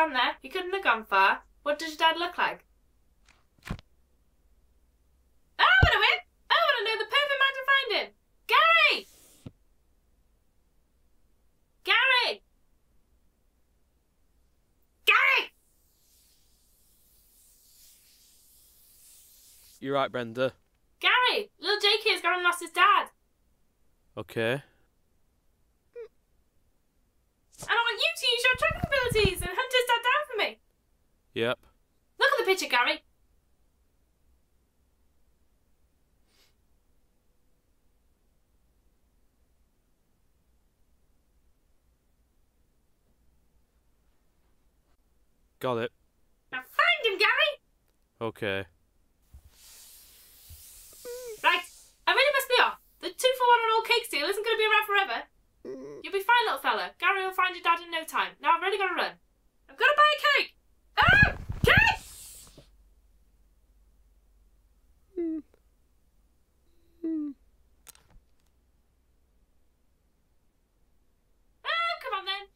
stand there. He couldn't have gone far. What does your dad look like? Oh, I want to win! I want to know the perfect man to find him! Gary! Gary! Gary! You're right, Brenda. Gary! Little Jake here's gone and lost his dad. Okay. And I want you to use your tracking abilities and hunt his dad down for me. Yep. Look at the picture, Gary. Got it. Now find him, Gary! Okay. Right, I really must be off. The 2-for-1 on all cake steal isn't going to be around forever. You'll be fine, little fella. Gary will find your dad in no time. Now I've really got to run. I've got to buy a cake! Oh! Cake! Oh, come on then.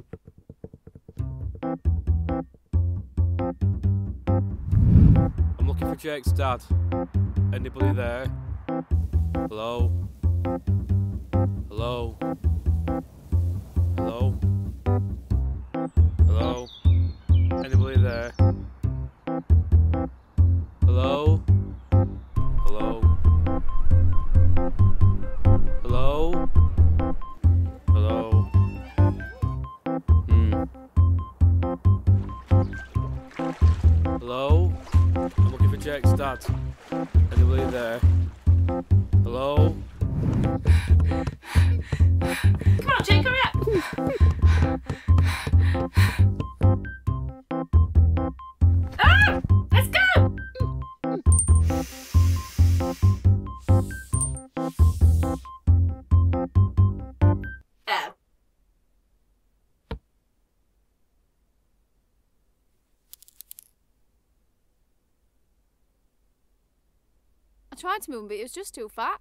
I'm looking for Jake's dad. Anybody there? Hello? Hello? Hello? Hello? Anybody there? Hello? Hello? Hello? Hello? Hello? I'm looking for Jake's dad. Anybody there? Hello? Come on, Jake, hurry up. Oh! Let's go! Oh. I tried to move him, but he was just too fat.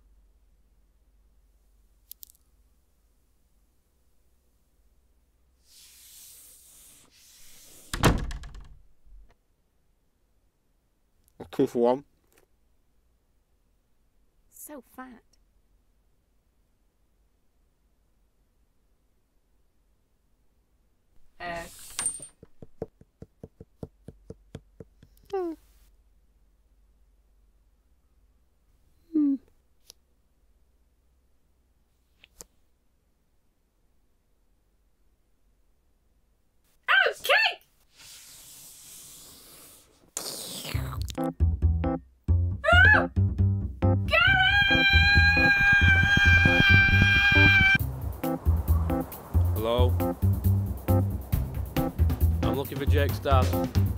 A 2-for-1. So fat. Oh, cake! Oh! Hello? I'm looking for Jake's dad.